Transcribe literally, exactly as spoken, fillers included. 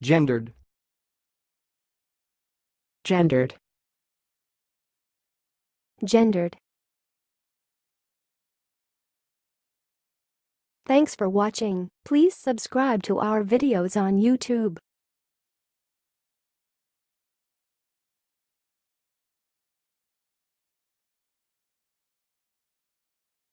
gendered, gendered, gendered. Thanks for watching. Please subscribe to our videos on YouTube.